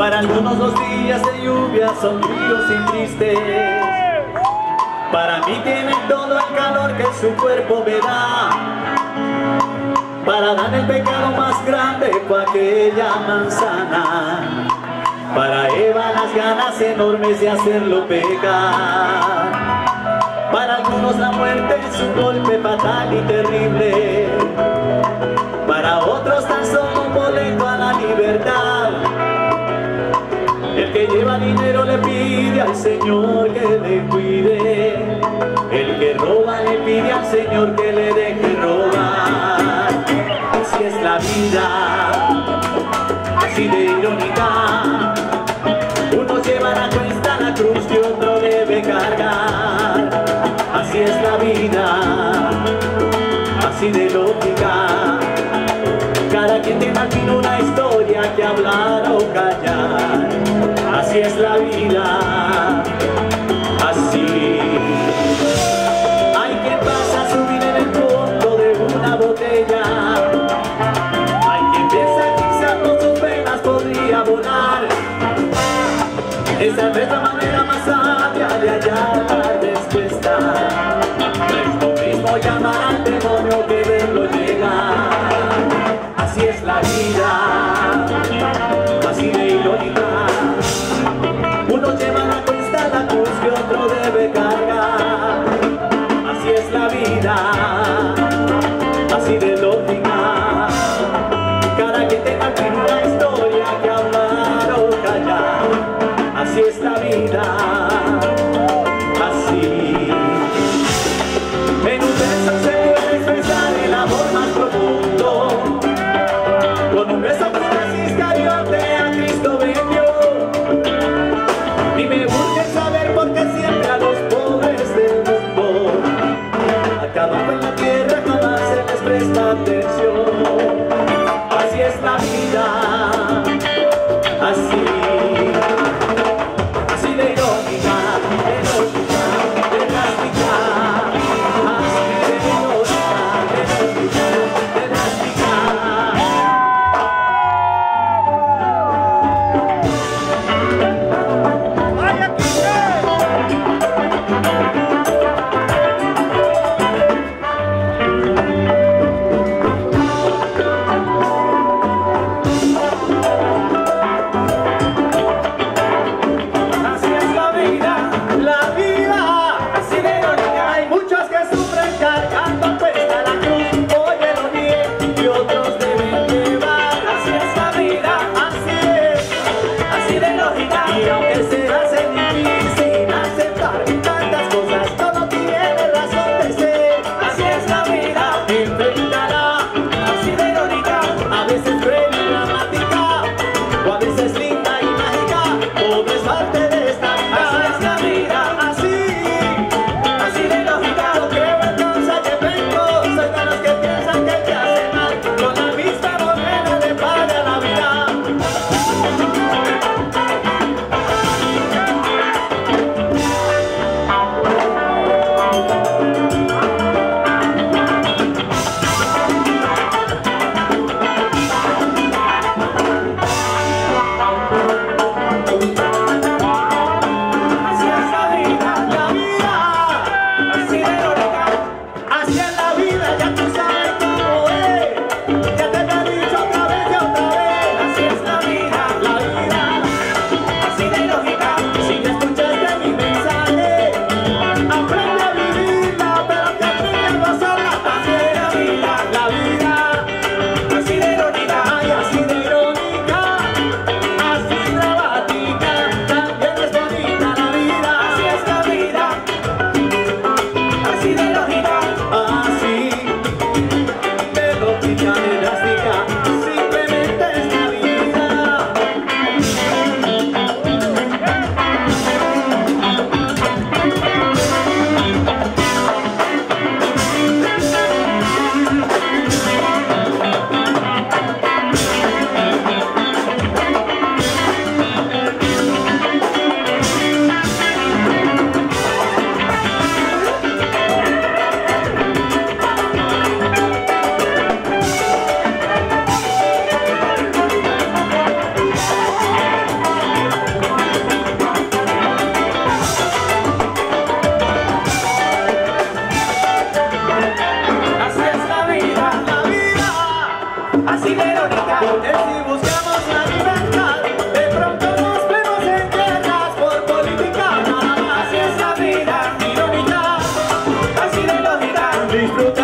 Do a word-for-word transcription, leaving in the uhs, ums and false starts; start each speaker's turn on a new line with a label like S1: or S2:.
S1: Para algunos los días de lluvia son fríos y tristes. Para mí tienen todo el calor que su cuerpo me da. Para Adán el pecado más grande fue aquella manzana. Para Eva las ganas enormes de hacerlo pecar. Para algunos la muerte es un golpe fatal y terrible. Para otros tan solo un boleto a la libertad. El que lleva dinero le pide al Señor que le cuide. El que roba le pide al Señor que le deje robar. Así es la vida, así de irónica. Unos llevan a cuesta la cruz y otro debe cargar. Así es la vida, así de lógica. Cada quien tiene al fin una historia que hablar o callar. Así es la vida, así. Hay quien pasa a subir en el fondo de una botella. Hay quien piensa quizás con sus penas podría volar. Esa es nuestra manera más sabia de hallar la respuesta. No es lo mismo llamar al demonio que verlo llegar. Así es la vida, así de irónica. Uno lleva la cuesta la cruz y otro debe cargar. Así es la vida, así de lógica. Cada quien tenga aquí una historia que hablar o callar. Así es la vida, así. En un beso se puede expresar el amor más profundo. Con un beso Judas Iscariote a Cristo vendió. Y me urge saber por qué siempre a los pobres del mundo acaban disfrutar.